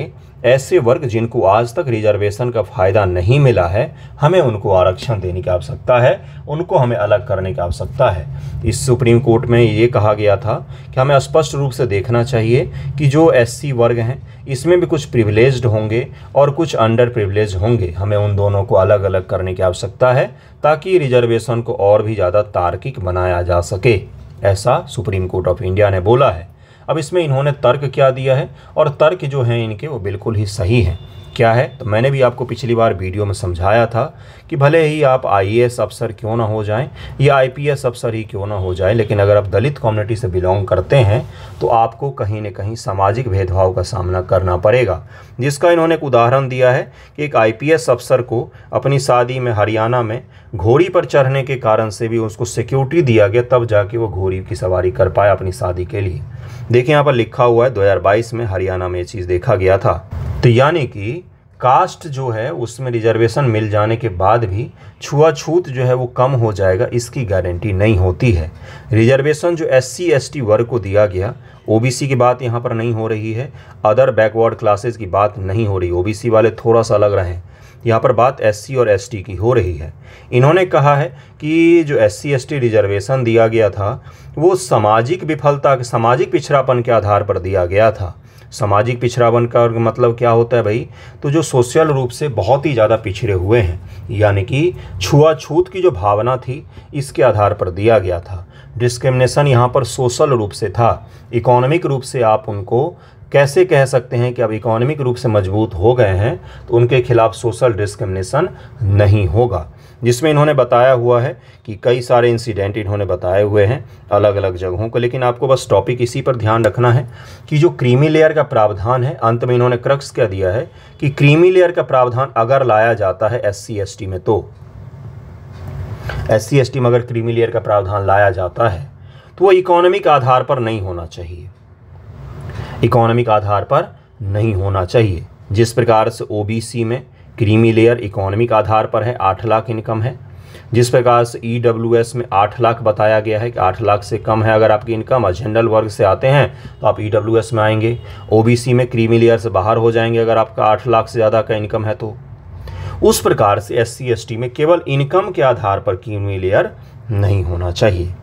ऐसे वर्ग जिनको आज तक रिजर्वेशन का फ़ायदा नहीं मिला है, हमें उनको आरक्षण देने की आवश्यकता है, उनको हमें अलग करने की आवश्यकता है। इस सुप्रीम कोर्ट में ये कहा गया था कि हमें स्पष्ट रूप से देखना चाहिए कि जो एससी वर्ग हैं इसमें भी कुछ प्रिविलेज्ड होंगे और कुछ अंडर प्रिविलेज होंगे, हमें उन दोनों को अलग अलग करने की आवश्यकता है ताकि रिजर्वेशन को और भी ज़्यादा तार्किक बनाया जा सके, ऐसा सुप्रीम कोर्ट ऑफ इंडिया ने बोला है। अब इसमें इन्होंने तर्क क्या दिया है, और तर्क जो हैं इनके वो बिल्कुल ही सही हैं। क्या है, तो मैंने भी आपको पिछली बार वीडियो में समझाया था कि भले ही आप आईएएस अफसर क्यों ना हो जाएं या आईपीएस अफसर ही क्यों ना हो जाएं, लेकिन अगर आप दलित कम्युनिटी से बिलोंग करते हैं तो आपको कहीं न कहीं सामाजिक भेदभाव का सामना करना पड़ेगा। जिसका इन्होंने एक उदाहरण दिया है कि एक आईपीएस अफसर को अपनी शादी में हरियाणा में घोड़ी पर चढ़ने के कारण से भी उसको सिक्योरिटी दिया गया, तब जाके वो घोड़ी की सवारी कर पाया अपनी शादी के लिए। देखिए यहाँ पर लिखा हुआ है दो हज़ार बाईस में हरियाणा में ये चीज़ देखा गया था। तो यानी कि कास्ट जो है उसमें रिजर्वेशन मिल जाने के बाद भी छुआछूत जो है वो कम हो जाएगा, इसकी गारंटी नहीं होती है। रिजर्वेशन जो एससी एसटी वर्ग को दिया गया, ओबीसी की बात यहाँ पर नहीं हो रही है, अदर बैकवर्ड क्लासेस की बात नहीं हो रही, ओबीसी वाले थोड़ा सा अलग रहें, यहाँ पर बात एससी और एसटी की हो रही है। इन्होंने कहा है कि जो एससी एसटी रिजर्वेशन दिया गया था वो सामाजिक विफलता के सामाजिक पिछड़ापन के आधार पर दिया गया था। सामाजिक पिछड़ापन का मतलब क्या होता है भाई, तो जो सोशल रूप से बहुत ही ज़्यादा पिछड़े हुए हैं, यानी कि छुआछूत की जो भावना थी इसके आधार पर दिया गया था। डिस्क्रिमिनेशन यहाँ पर सोशल रूप से था, इकोनॉमिक रूप से आप उनको कैसे कह सकते हैं कि अब इकोनॉमिक रूप से मजबूत हो गए हैं तो उनके खिलाफ सोशल डिस्क्रिमिनेशन नहीं होगा। जिसमें इन्होंने बताया हुआ है कि कई सारे इंसिडेंट इन्होंने बताए हुए हैं अलग अलग जगहों को, लेकिन आपको बस टॉपिक इसी पर ध्यान रखना है कि जो क्रीमी लेयर का प्रावधान है, अंत में इन्होंने क्रक्स क्या दिया है कि क्रीमी लेयर का प्रावधान अगर लाया जाता है एससी एसटी में, तो एससी एसटी में अगर क्रीमी लेयर का प्रावधान लाया जाता है तो वो इकोनॉमिक आधार पर नहीं होना चाहिए, इकोनॉमिक आधार पर नहीं होना चाहिए। जिस प्रकार से ओबीसी में क्रीमी लेयर इकोनॉमिक आधार पर है, आठ लाख इनकम है, जिस प्रकार से ईडब्ल्यूएस में आठ लाख बताया गया है कि आठ लाख से कम है अगर आपकी इनकम, और जनरल वर्ग से आते हैं तो आप ईडब्ल्यूएस में आएंगे। ओबीसी में क्रीमी लेयर से बाहर हो जाएंगे अगर आपका आठ लाख से ज़्यादा का इनकम है तो। उस प्रकार से एससी एसटी में केवल इनकम के आधार पर क्रीमी लेयर नहीं होना चाहिए।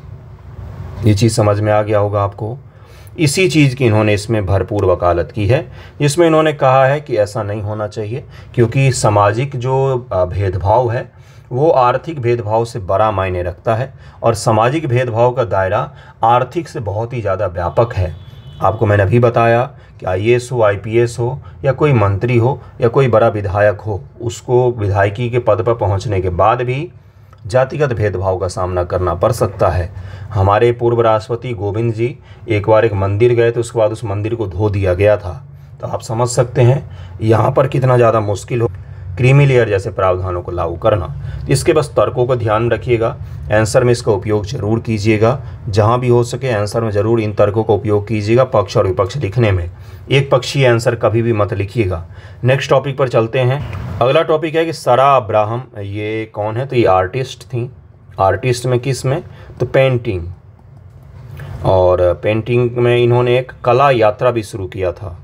ये चीज़ समझ में आ गया होगा आपको। इसी चीज़ की इन्होंने इसमें भरपूर वकालत की है, जिसमें इन्होंने कहा है कि ऐसा नहीं होना चाहिए, क्योंकि सामाजिक जो भेदभाव है वो आर्थिक भेदभाव से बड़ा मायने रखता है, और सामाजिक भेदभाव का दायरा आर्थिक से बहुत ही ज़्यादा व्यापक है। आपको मैंने अभी बताया कि आईएएस हो, आईपीएस हो, या कोई मंत्री हो, या कोई बड़ा विधायक हो, उसको विधायकी के पद पर पहुँचने के बाद भी जातिगत भेदभाव का सामना करना पड़ सकता है। हमारे पूर्व राष्ट्रपति गोविंद जी एक बार एक मंदिर गए तो उसके बाद उस मंदिर को धो दिया गया था। तो आप समझ सकते हैं यहाँ पर कितना ज़्यादा मुश्किल हो क्रीमी लेयर जैसे प्रावधानों को लागू करना। इसके बस तर्कों को ध्यान रखिएगा, आंसर में इसका उपयोग जरूर कीजिएगा, जहाँ भी हो सके आंसर में ज़रूर इन तर्कों का उपयोग कीजिएगा पक्ष और विपक्ष लिखने में। एक पक्षीय आंसर कभी भी मत लिखिएगा। नेक्स्ट टॉपिक पर चलते हैं। अगला टॉपिक है कि सारा अब्राहम ये कौन है, तो ये आर्टिस्ट थी। आर्टिस्ट में किस में, तो पेंटिंग, और पेंटिंग में इन्होंने एक कला यात्रा भी शुरू किया था।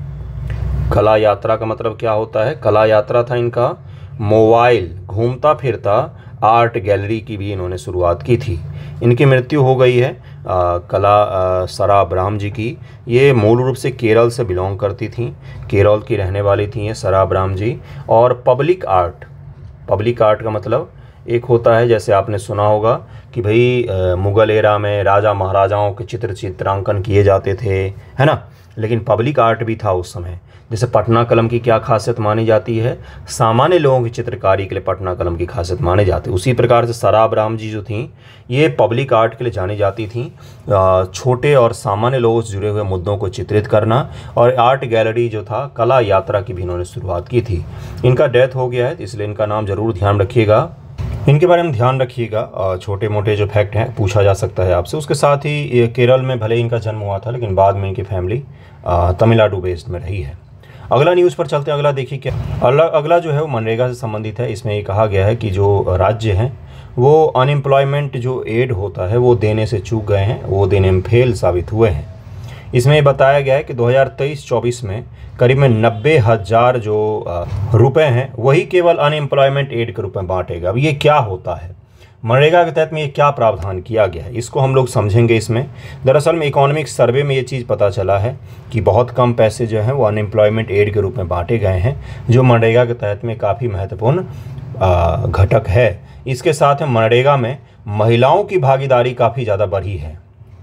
कला यात्रा का मतलब क्या होता है, कला यात्रा था इनका मोबाइल घूमता फिरता आर्ट गैलरी की भी इन्होंने शुरुआत की थी। इनकी मृत्यु हो गई है आ, कला आ, सारा अब्राहम जी की। ये मूल रूप से केरल से बिलोंग करती थी, केरल की रहने वाली थी ये सारा अब्राहम जी। और पब्लिक आर्ट, पब्लिक आर्ट का मतलब एक होता है, जैसे आपने सुना होगा कि भाई मुग़ल एरा में राजा महाराजाओं के चित्र चित्रांकन किए जाते थे, है ना, लेकिन पब्लिक आर्ट भी था उस समय। जैसे पटना कलम की क्या खासियत मानी जाती है, सामान्य लोगों की चित्रकारी के लिए पटना कलम की खासियत मानी जाती है। उसी प्रकार से सारा अब्राहम जी जो थी ये पब्लिक आर्ट के लिए जानी जाती थी, छोटे और सामान्य लोगों से जुड़े हुए मुद्दों को चित्रित करना। और आर्ट गैलरी जो था, कला यात्रा की भी इन्होंने शुरुआत की थी। इनका डेथ हो गया है, इसलिए इनका नाम जरूर ध्यान रखिएगा, इनके बारे में ध्यान रखिएगा। छोटे मोटे जो फैक्ट हैं पूछा जा सकता है आपसे। उसके साथ ही केरल में भले इनका जन्म हुआ था, लेकिन बाद में इनकी फैमिली तमिलनाडु बेस्ड में रही है। अगला न्यूज़ पर चलते हैं। अगला देखिए क्या, अगला अगला जो है वो मनरेगा से संबंधित है। इसमें ये कहा गया है कि जो राज्य हैं वो अनएम्प्लॉयमेंट जो एड होता है वो देने से चूक गए हैं, वो देने में फेल साबित हुए हैं। इसमें बताया गया है कि दो हज़ार तेईस चौबीस में करीब में नब्बे हज़ार जो रुपए हैं वही केवल अनएम्प्लॉयमेंट एड के रूप में बांटेगा। अब ये क्या होता है, मनरेगा के तहत में ये क्या प्रावधान किया गया है, इसको हम लोग समझेंगे। इसमें दरअसल में इकोनॉमिक सर्वे में ये चीज़ पता चला है कि बहुत कम पैसे जो हैं वो अनएम्प्लॉयमेंट एड के रूप में बांटे गए हैं, जो मनरेगा के तहत में काफ़ी महत्वपूर्ण घटक है। इसके साथ में मनरेगा में महिलाओं की भागीदारी काफ़ी ज़्यादा बढ़ी है।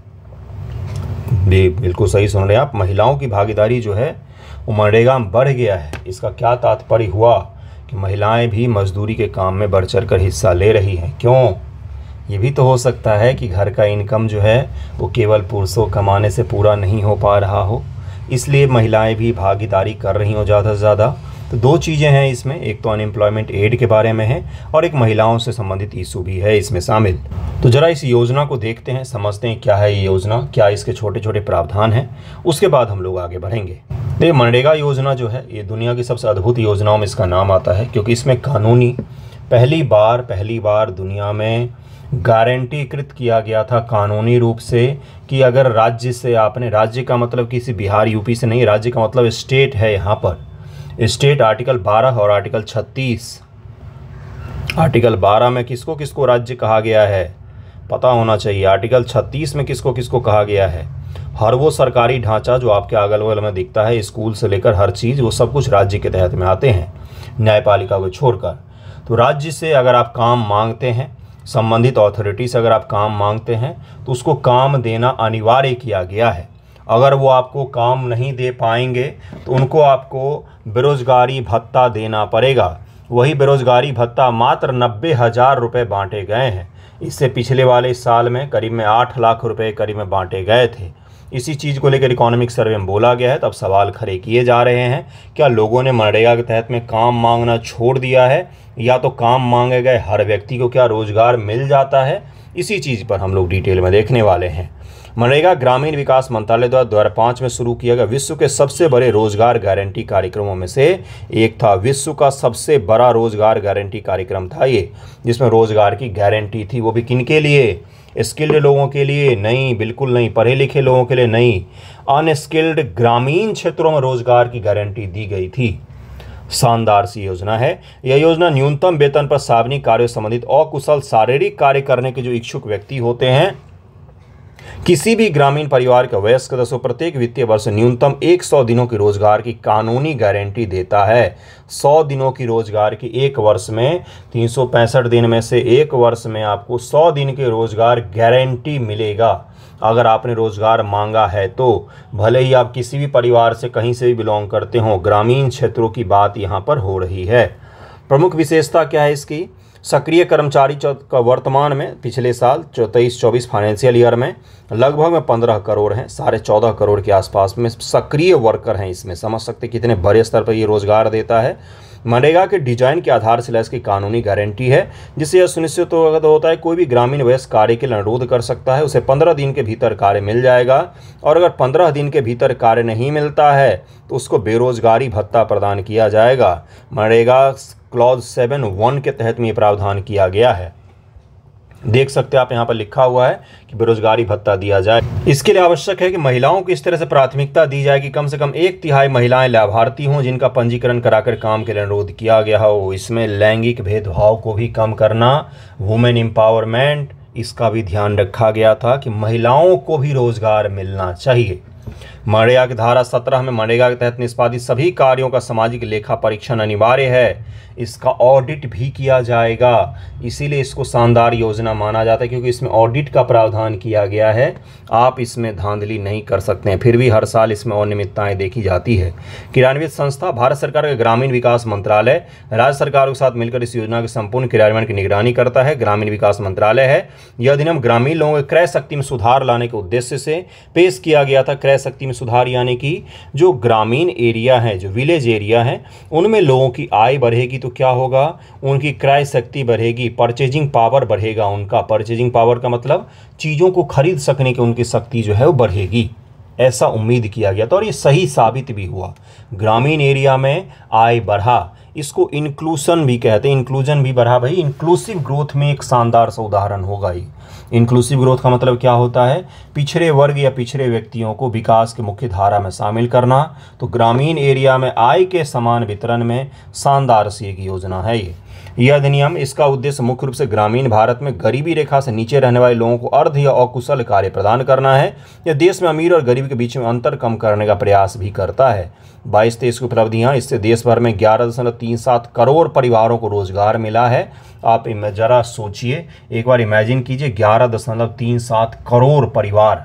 बिल्कुल सही सुन रहे हैं आप, महिलाओं की भागीदारी जो है वो मनरेगा में बढ़ गया है। इसका क्या तात्पर्य हुआ कि महिलाएं भी मजदूरी के काम में बढ़ चढ़ कर हिस्सा ले रही हैं। क्यों? ये भी तो हो सकता है कि घर का इनकम जो है वो केवल पुरुषों कमाने से पूरा नहीं हो पा रहा हो, इसलिए महिलाएं भी भागीदारी कर रही हो ज़्यादा से ज़्यादा। तो दो चीज़ें हैं इसमें, एक तो अनएम्प्लॉयमेंट एड के बारे में है और एक महिलाओं से संबंधित इशू भी है इसमें शामिल। तो ज़रा इस योजना को देखते हैं, समझते हैं क्या है ये योजना, क्या इसके छोटे छोटे प्रावधान हैं, उसके बाद हम लोग आगे बढ़ेंगे। देखिए, मनरेगा योजना जो है ये दुनिया की सबसे अद्भुत योजनाओं में इसका नाम आता है, क्योंकि इसमें कानूनी पहली बार पहली बार दुनिया में गारंटीकृत किया गया था कानूनी रूप से कि अगर राज्य से आपने, राज्य का मतलब किसी बिहार यूपी से नहीं, राज्य का मतलब स्टेट है यहाँ पर। स्टेट आर्टिकल बारह और आर्टिकल छत्तीस, आर्टिकल बारह में किसको किसको राज्य कहा गया है पता होना चाहिए। आर्टिकल छत्तीस में किसको किसको कहा गया है, हर वो सरकारी ढांचा जो आपके अगल बगल में दिखता है, स्कूल से लेकर हर चीज़, वो सब कुछ राज्य के तहत में आते हैं, न्यायपालिका को छोड़कर। तो राज्य से अगर आप काम मांगते हैं, संबंधित अथॉरिटी से अगर आप काम मांगते हैं, तो उसको काम देना अनिवार्य किया गया है। अगर वो आपको काम नहीं दे पाएंगे तो उनको आपको बेरोजगारी भत्ता देना पड़ेगा। वही बेरोजगारी भत्ता मात्र नब्बे हज़ार रुपये बांटे गए हैं। इससे पिछले वाले साल में करीब में आठ लाख रुपए करीब में बांटे गए थे। इसी चीज़ को लेकर इकोनॉमिक सर्वे में बोला गया है। तब सवाल खड़े किए जा रहे हैं, क्या लोगों ने मनरेगा के तहत में काम मांगना छोड़ दिया है, या तो काम मांगे गए हर व्यक्ति को क्या रोजगार मिल जाता है? इसी चीज़ पर हम लोग डिटेल में देखने वाले हैं। मनरेगा ग्रामीण विकास मंत्रालय द्वारा दो हज़ार पाँच में शुरू किया गया विश्व के सबसे बड़े रोजगार गारंटी कार्यक्रमों में से एक था। विश्व का सबसे बड़ा रोजगार गारंटी कार्यक्रम था ये, जिसमें रोजगार की गारंटी थी। वो भी किनके लिए? स्किल्ड लोगों के लिए नहीं, बिल्कुल नहीं, पढ़े लिखे लोगों के लिए नहीं, अनस्किल्ड ग्रामीण क्षेत्रों में रोजगार की गारंटी दी गई थी। शानदार सी योजना है यह योजना। न्यूनतम वेतन पर सार्वजनिक कार्यों से संबंधित अकुशल शारीरिक कार्य करने के जो इच्छुक व्यक्ति होते हैं, किसी भी ग्रामीण परिवार के वयस्क सदस्यों प्रत्येक वित्तीय वर्ष न्यूनतम सौ दिनों की रोजगार की कानूनी गारंटी देता है। सौ दिनों की रोजगार की, एक वर्ष में तीन सौ पैंसठ दिन में से एक वर्ष में आपको सौ दिन के रोजगार गारंटी मिलेगा। अगर आपने रोजगार मांगा है तो, भले ही आप किसी भी परिवार से कहीं से भी बिलोंग करते हो, ग्रामीण क्षेत्रों की बात यहाँ पर हो रही है। प्रमुख विशेषता क्या है इसकी? सक्रिय कर्मचारी का वर्तमान में पिछले साल तेईस चौबीस फाइनेंशियल ईयर में लगभग में पंद्रह करोड़ हैं, साढ़े चौदह करोड़ के आसपास में सक्रिय वर्कर हैं। इसमें समझ सकते कितने बड़े स्तर पर ये रोजगार देता है। मनरेगा के डिजाइन के आधार से इसकी कानूनी गारंटी है, जिससे यह सुनिश्चित होता है कोई भी ग्रामीण वयस्क कार्य के लिए अनुरोध कर सकता है, उसे पंद्रह दिन के भीतर कार्य मिल जाएगा। और अगर पंद्रह दिन के भीतर कार्य नहीं मिलता है तो उसको बेरोजगारी भत्ता प्रदान किया जाएगा। मनरेगा क्लॉज सेवन वन के तहत में ये प्रावधान किया गया है। देख सकते हैं आप, यहाँ पर लिखा हुआ है कि बेरोजगारी भत्ता दिया जाए। इसके लिए आवश्यक है कि महिलाओं को इस तरह से प्राथमिकता दी जाए कि कम से कम एक तिहाई महिलाएं लाभार्थी हों जिनका पंजीकरण कराकर काम के लिए अनुरोध किया गया हो। इसमें लैंगिक भेदभाव को भी कम करना, वुमेन एम्पावरमेंट, इसका भी ध्यान रखा गया था कि महिलाओं को भी रोजगार मिलना चाहिए। मनरेगा की धारा सत्रह में मनरेगा के तहत निष्पादित सभी कार्यों का सामाजिक लेखा परीक्षण अनिवार्य है। इसका ऑडिट भी किया जाएगा, इसीलिए इसको शानदार योजना माना जाता है, क्योंकि इसमें ऑडिट का प्रावधान किया गया है। आप इसमें धांधली नहीं कर सकते हैं, फिर भी हर साल इसमें अनियमितताएं देखी जाती है। क्रियान्वित संस्था भारत सरकार का ग्रामीण विकास मंत्रालय राज्य सरकारों के साथ मिलकर इस योजना के संपूर्ण क्रियान्वयन की निगरानी करता है। ग्रामीण विकास मंत्रालय है। यह अधिनियम ग्रामीण लोगों के क्रय शक्ति में सुधार लाने के उद्देश्य से पेश किया गया था। क्रय शक्ति में सुधार यानी कि जो ग्रामीण एरिया है, जो विलेज एरिया है, उनमें लोगों की आय बढ़ेगी तो क्या होगा? उनकी क्रय शक्ति बढ़ेगी, परचेजिंग पावर बढ़ेगा उनका। परचेजिंग पावर का मतलब चीज़ों को खरीद सकने की उनकी शक्ति जो है वो बढ़ेगी, ऐसा उम्मीद किया गया था और ये सही साबित भी हुआ। ग्रामीण एरिया में आय बढ़ा, इसको इंक्लूसन भी कहते हैं, इंक्लूजन भी बढ़ा भाई, इंक्लूसिव ग्रोथ में एक शानदार सा उदाहरण होगा ये। इंक्लूसिव ग्रोथ का मतलब क्या होता है? पिछड़े वर्ग या पिछड़े व्यक्तियों को विकास के मुख्य धारा में शामिल करना। तो ग्रामीण एरिया में आय के समान वितरण में शानदार सी एक योजना है ये। यह अधिनियम, इसका उद्देश्य मुख्य रूप से ग्रामीण भारत में गरीबी रेखा से नीचे रहने वाले लोगों को अर्ध या अकुशल कार्य प्रदान करना है। यह देश में अमीर और गरीब के बीच में अंतर कम करने का प्रयास भी करता है। बाईस तेईस की उपलब्धियां, इससे देश भर में ग्यारह दशमलव तीन सात करोड़ परिवारों को रोजगार मिला है। आप जरा सोचिए, एक बार इमेजिन कीजिए, ग्यारह दशमलव तीन सात करोड़ परिवार,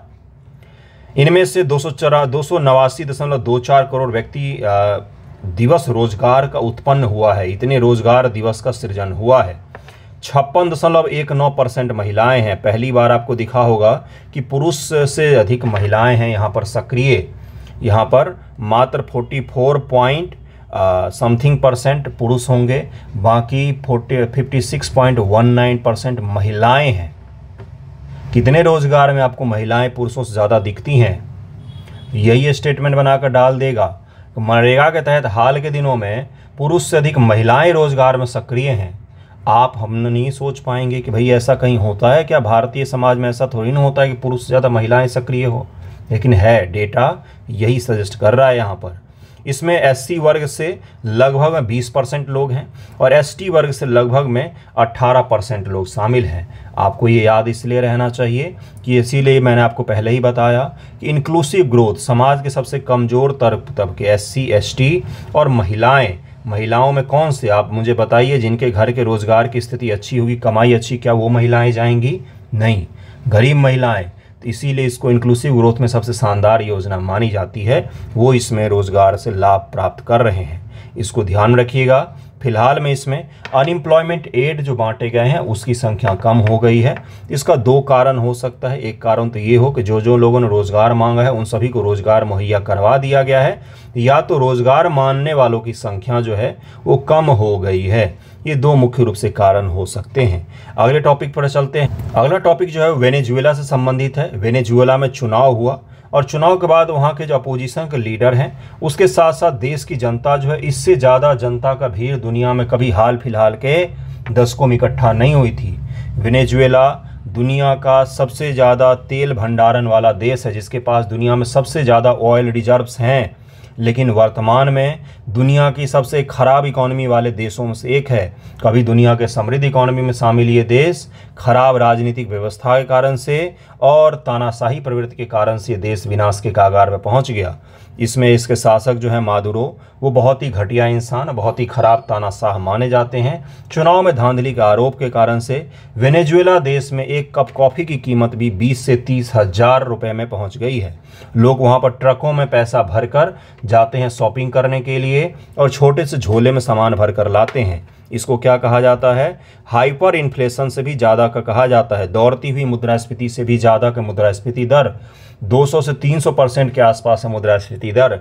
इनमें से दो सौ चौरा दो सौ नवासी दशमलव दो चार करोड़ व्यक्ति दिवस रोजगार का उत्पन्न हुआ है। इतने रोजगार दिवस का सृजन हुआ है। छप्पन दशमलव एक नौ परसेंट महिलाएं हैं। पहली बार आपको दिखा होगा कि पुरुष से अधिक महिलाएं हैं यहाँ पर सक्रिय। यहाँ पर मात्र forty four point something percent पुरुष होंगे, बाकी forty fifty six point one nine percent महिलाएं हैं। कितने रोजगार में आपको महिलाएं पुरुषों से ज़्यादा दिखती हैं? यही स्टेटमेंट बनाकर डाल देगा। मनरेगा के तहत हाल के दिनों में पुरुष से अधिक महिलाएं रोजगार में सक्रिय हैं। आप हम नहीं सोच पाएंगे कि भाई ऐसा कहीं होता है क्या? भारतीय समाज में ऐसा थोड़ी ना होता है कि पुरुष से ज़्यादा महिलाएं सक्रिय हो, लेकिन है, डेटा यही सजेस्ट कर रहा है यहाँ पर। इसमें एससी वर्ग से लगभग में बीस परसेंट लोग हैं और एसटी वर्ग से लगभग में अट्ठारह परसेंट लोग शामिल हैं। आपको ये याद इसलिए रहना चाहिए कि इसीलिए मैंने आपको पहले ही बताया कि इंक्लूसिव ग्रोथ, समाज के सबसे कमज़ोर तबके एससी एसटी और महिलाएं, महिलाओं में कौन से, आप मुझे बताइए, जिनके घर के रोज़गार की स्थिति अच्छी होगी, कमाई अच्छी, क्या वो महिलाएँ जाएंगी? नहीं, गरीब महिलाएँ। तो इसीलिए इसको इंक्लूसिव ग्रोथ में सबसे शानदार योजना मानी जाती है। वो इसमें रोजगार से लाभ प्राप्त कर रहे हैं, इसको ध्यान रखिएगा। फिलहाल में इसमें अनएम्प्लॉयमेंट एड जो बांटे गए हैं उसकी संख्या कम हो गई है। इसका दो कारण हो सकता है। एक कारण तो ये हो कि जो जो लोगों ने रोजगार मांगा है उन सभी को रोजगार मुहैया करवा दिया गया है, या तो रोजगार मांगने वालों की संख्या जो है वो कम हो गई है। ये दो मुख्य रूप से कारण हो सकते हैं। अगले टॉपिक पर चलते हैं। अगला टॉपिक जो है वेनेजुएला से संबंधित है। वेनेजुएला में चुनाव हुआ और चुनाव के बाद वहाँ के जो अपोजिशन के लीडर हैं उसके साथ साथ देश की जनता जो है, इससे ज़्यादा जनता का भीड़ दुनिया में कभी हाल फिलहाल के दशकों में इकट्ठा नहीं हुई थी। वेनेजुएला दुनिया का सबसे ज़्यादा तेल भंडारण वाला देश है, जिसके पास दुनिया में सबसे ज़्यादा ऑयल रिजर्व्स हैं, लेकिन वर्तमान में दुनिया की सबसे खराब इकोनॉमी वाले देशों में से एक है। कभी दुनिया के समृद्ध इकोनॉमी में शामिल ये देश खराब राजनीतिक व्यवस्था के कारण से और तानाशाही प्रवृत्ति के कारण से ये देश विनाश के कगार पर पहुंच गया। इसमें इसके शासक जो है मादुरो, वो बहुत ही घटिया इंसान, बहुत ही खराब तानाशाह माने जाते हैं। चुनाव में धांधली के आरोप के कारण से वेनेजुएला देश में एक कप कॉफ़ी की कीमत भी बीस से तीस हजार रुपये में पहुंच गई है। लोग वहां पर ट्रकों में पैसा भरकर जाते हैं शॉपिंग करने के लिए और छोटे से झोले में सामान भर कर लाते हैं। इसको क्या कहा जाता है? हाइपर इन्फ्लेशन से भी ज़्यादा का कहा जाता है। दौड़ती हुई मुद्रास्फीति से भी ज़्यादा का मुद्रास्फीति दर, दो सौ से तीन सौ परसेंट के आसपास है मुद्रास्फीति दर।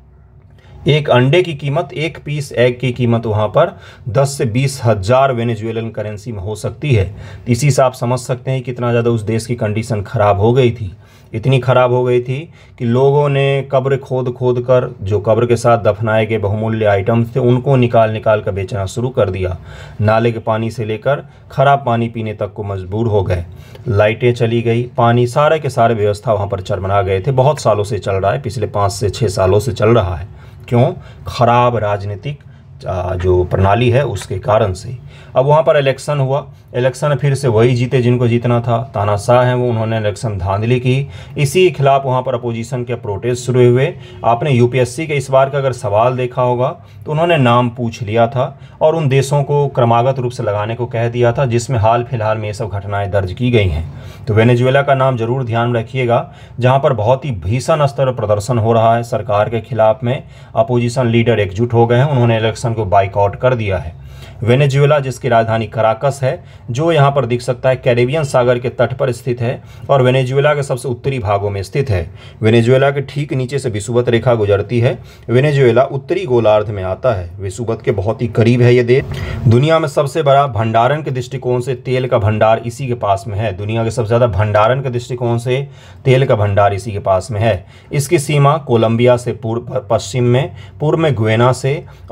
एक अंडे की कीमत, एक पीस एग की कीमत वहाँ पर दस से बीस हजार वेनेजुएलन करेंसी में हो सकती है। इसी से आप समझ सकते हैं कितना ज़्यादा उस देश की कंडीशन ख़राब हो गई थी। इतनी ख़राब हो गई थी कि लोगों ने कब्र खोद खोद कर जो कब्र के साथ दफनाए गए बहुमूल्य आइटम्स थे उनको निकाल निकाल कर बेचना शुरू कर दिया। नाले के पानी से लेकर ख़राब पानी पीने तक को मजबूर हो गए। लाइटें चली गई, पानी, सारे के सारे व्यवस्था वहाँ पर चरमरा गए थे। बहुत सालों से चल रहा है, पिछले पाँच से छः सालों से चल रहा है। क्यों? खराब राजनीतिक जो प्रणाली है उसके कारण से। अब वहाँ पर इलेक्शन हुआ, इलेक्शन फिर से वही जीते जिनको जीतना था, तानाशाह हैं वो, उन्होंने इलेक्शन धांधली की। इसी के खिलाफ वहाँ पर अपोजिशन के प्रोटेस्ट शुरू हुए। आपने यूपीएससी के इस बार का अगर सवाल देखा होगा तो उन्होंने नाम पूछ लिया था और उन देशों को क्रमागत रूप से लगाने को कह दिया था जिसमें हाल फिलहाल में ये सब घटनाएं दर्ज की गई हैं। तो वेनेजुएला का नाम जरूर ध्यान रखिएगा, जहाँ पर बहुत ही भीषण स्तर पर प्रदर्शन हो रहा है सरकार के खिलाफ में। अपोजिशन लीडर एकजुट हो गए हैं, उन्होंने इलेक्शन को बाइकआउट कर दिया है। वेनेजुएला जिसकी राजधानी कराकस है, जो यहाँ पर दिख सकता है, कैरेबियन सागर के तट पर स्थित है और वेनेजुएला के सबसे उत्तरी भागों में स्थित है। वेनेजुएला के ठीक नीचे से विषुवत रेखा गुजरती है। वेनेजुएला उत्तरी गोलार्ध में आता है, विषुवत के बहुत ही करीब है ये देश। दुनिया में सबसे बड़ा भंडारण के दृष्टिकोण से तेल का भंडार इसी के पास में है। दुनिया के सबसे ज़्यादा भंडारण के दृष्टिकोण से तेल का भंडार इसी के पास में है। इसकी सीमा कोलंबिया से पूर्व पश्चिम में, पूर्व में गुयना से और यहाँ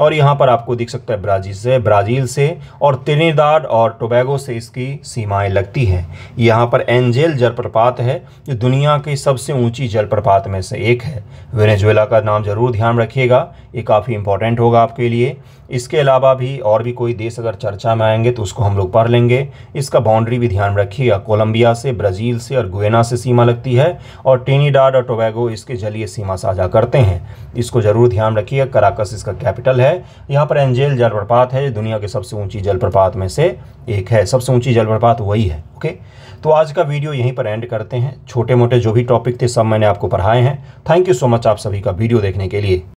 पर आपको दिख सकता है ब्राज़ील से ब्राज़ील से और त्रिनिदाद और टोबैगो से इसकी सीमाएं लगती हैं। यहाँ पर एंजेल जलप्रपात है जो दुनिया की सबसे ऊंची जलप्रपात में से एक है। वेनेजुएला का नाम जरूर ध्यान रखिएगा, ये काफ़ी इंपॉर्टेंट होगा आपके लिए। इसके अलावा भी और भी कोई देश अगर चर्चा में आएंगे तो उसको हम लोग पढ़ लेंगे। इसका बाउंड्री भी ध्यान रखिएगा, कोलंबिया से, ब्राज़ील से और गुयाना से सीमा लगती है और ट्रिनिडाड और टोबैगो इसके जलीय सीमा साझा करते हैं। इसको जरूर ध्यान रखिएगा। कराकस इसका कैपिटल है। यहाँ पर एंजेल जलप्रपात है, दुनिया के सबसे ऊंची जलप्रपात में से एक है। सबसे ऊंची जलप्रपात वही है। ओके, तो आज का वीडियो यहीं पर एंड करते हैं। छोटे मोटे जो भी टॉपिक थे सब मैंने आपको पढ़ाए हैं। थैंक यू सो मच आप सभी का वीडियो देखने के लिए।